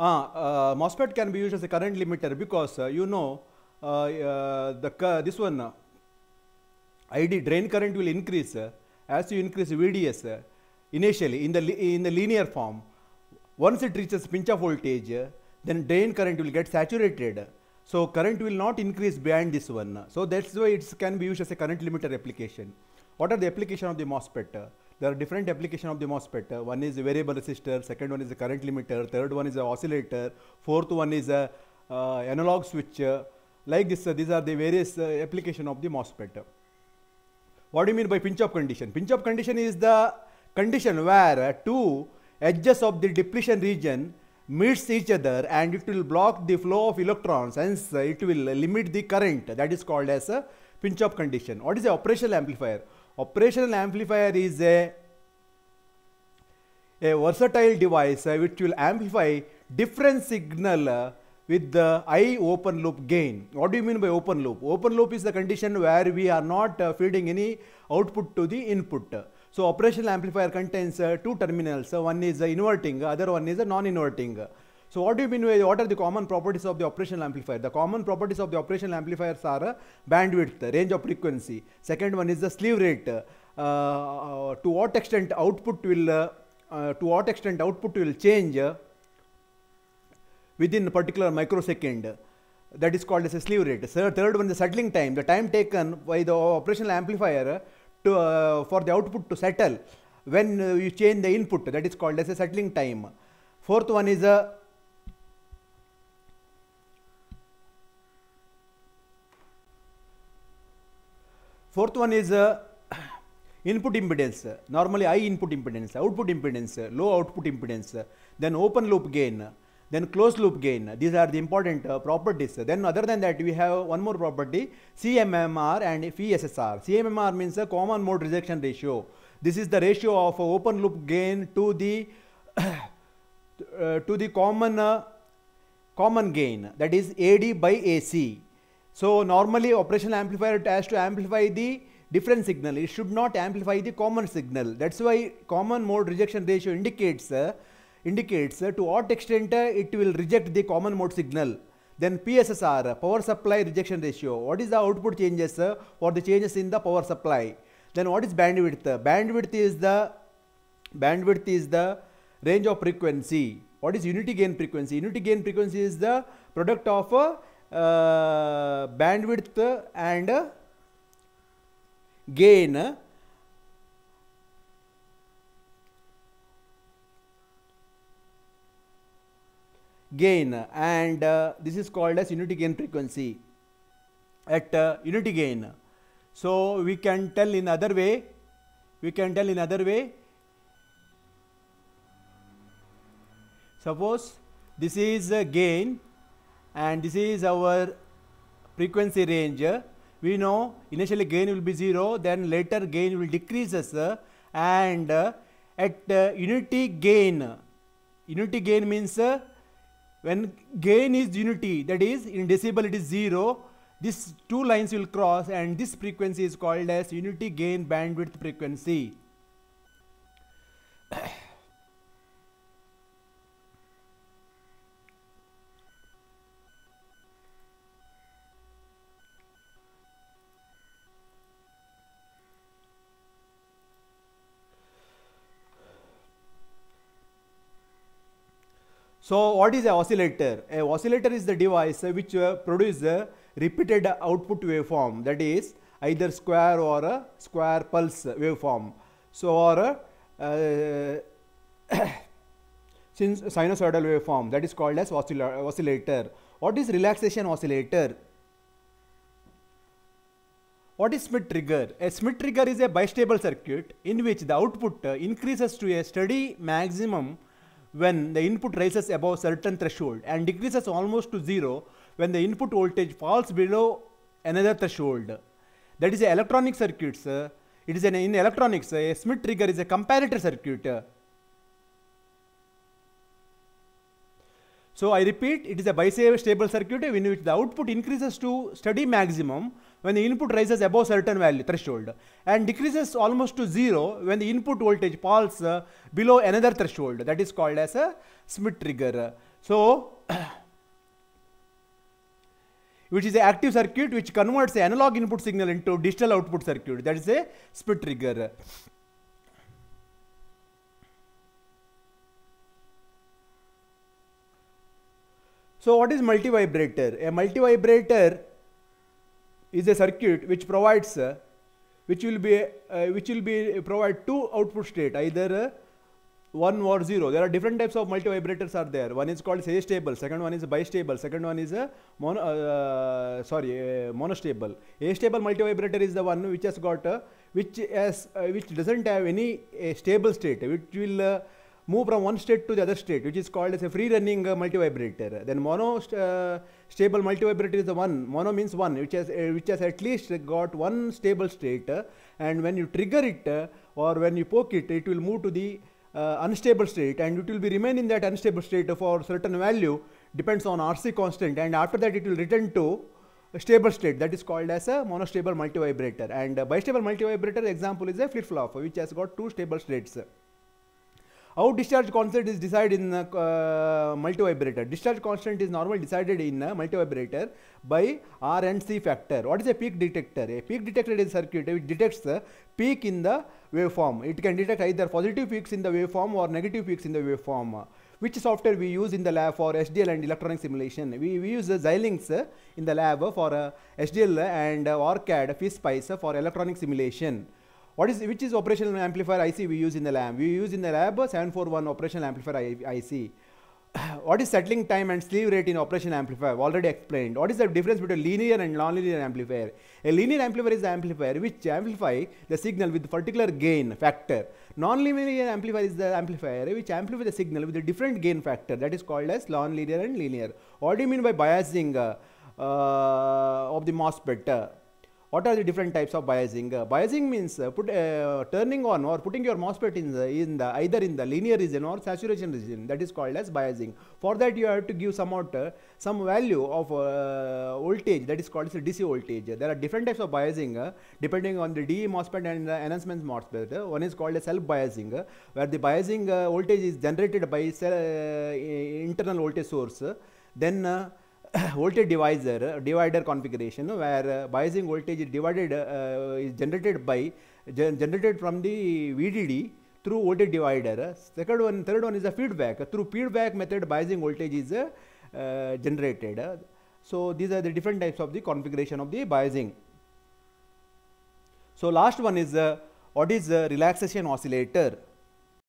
MOSFET can be used as a current limiter because this one ID drain current will increase as you increase VDS initially in the linear form. Once it reaches pinch of voltage, then drain current will get saturated. So current will not increase beyond this one. So that's why it can be used as a current limiter application. What are the application of the MOSFET? There are different application of the MOSFET. One is a variable resistor, second one is a current limiter, third one is an oscillator, fourth one is a analog switch. Like this, these are the various application of the MOSFET. What do you mean by pinch off condition? Pinch off condition is the condition where two edges of the depletion region meets each other and it will block the flow of electrons, hence it will limit the current. That is called as a pinch off condition. What is the operational amplifier? Operational amplifier is a versatile device which will amplify different signal with the high open loop gain. What do you mean by open loop? Open loop is the condition where we are not feeding any output to the input. So operational amplifier contains two terminals. One is inverting, other one is non-inverting. So what do you mean by what are the common properties of the operational amplifier? The common properties of the operational amplifiers are bandwidth, range of frequency. Second one is the slew rate. To what extent output will change within a particular microsecond. That is called as a slew rate. Third one is the settling time, the time taken by the operational amplifier for the output to settle when you change the input. That is called as a settling time. Fourth one is input impedance, normally high input impedance, output impedance, low output impedance, then open loop gain, then closed loop gain. These are the important properties. Then other than that, we have one more property, CMMR and PSSR. CMMR means a common mode rejection ratio. This is the ratio of open loop gain to the common gain, that is AD by AC. So normally operational amplifier has to amplify the different signal. It should not amplify the common signal. That's why common mode rejection ratio indicates to what extent it will reject the common mode signal. Then PSSR, power supply rejection ratio. What is the output changes for the changes in the power supply? Then what is bandwidth? Bandwidth is the range of frequency. What is unity gain frequency? Unity gain frequency is the product of bandwidth and gain and this is called as unity gain frequency at unity gain. So we can tell in other way, suppose this is gain and this is our frequency range. We know initially gain will be 0, then later gain will decreases and at unity gain means when gain is unity, that is in decibel it is 0, these two lines will cross and this frequency is called as unity gain bandwidth frequency. So what is an oscillator? An oscillator is the device which produces a repeated output waveform, that is either square or a square pulse waveform. So or sinusoidal waveform, that is called as oscillator. What is relaxation oscillator? What is Schmitt trigger? A Schmitt trigger is a bistable circuit in which the output increases to a steady maximum when the input rises above certain threshold and decreases almost to 0 when the input voltage falls below another threshold. That is electronic circuits. It is in electronics, a Schmitt trigger is a comparator circuit. So I repeat, it is a bistable circuit in which the output increases to steady maximum when the input rises above certain value threshold and decreases almost to 0 when the input voltage falls below another threshold. That is called as a Schmitt trigger. So, which is an active circuit which converts the analog input signal into digital output circuit, that is a split trigger. So, what is multivibrator? A multivibrator is a circuit which provides which will be provide two output state, either 1 or 0. There are different types of multivibrators are there. One is called astable, second one is bistable, second one is monostable. Astable multivibrator is the one which has got which doesn't have any stable state, which will move from one state to the other state, which is called as a free running multivibrator. Then stable multivibrator is the one. Mono means one, which has at least got one stable state, and when you trigger it or when you poke it, it will move to the unstable state, and it will be remain in that unstable state for certain value, depends on RC constant, and after that it will return to a stable state, that is called as a monostable multivibrator. And bistable multivibrator example is a flip-flop which has got two stable states. How discharge constant is decided in multivibrator? Discharge constant is normally decided in multivibrator by R and C factor. What is a peak detector? A peak detector is a circuit which detects the peak in the waveform. It can detect either positive peaks in the waveform or negative peaks in the waveform. Which software we use in the lab for SDL and electronic simulation? We use Xilinx in the lab for SDL and ORCAD, FISPICE for electronic simulation. Which is operational amplifier IC we use in the lab? We use in the lab 741 operational amplifier IC. What is settling time and sleeve rate in operational amplifier? I've already explained. What is the difference between linear and non-linear amplifier? A linear amplifier is the amplifier which amplify the signal with particular gain factor. Non-linear amplifier is the amplifier which amplify the signal with a different gain factor, that is called as non-linear and linear. What do you mean by biasing of the MOSFET? What are the different types of biasing? Biasing means turning on or putting your MOSFET either in the linear region or saturation region. That is called as biasing. For that, you have to give some value of voltage, that is called as a DC voltage. There are different types of biasing depending on the DE MOSFET and the enhancement MOSFET. One is called a self biasing, where the biasing voltage is generated by internal voltage source. Then voltage divider configuration, where biasing voltage is is generated from the VDD through voltage divider. Third one is the feedback. Through feedback method, biasing voltage is generated. So these are the different types of the configuration of the biasing. So last one is what is relaxation oscillator?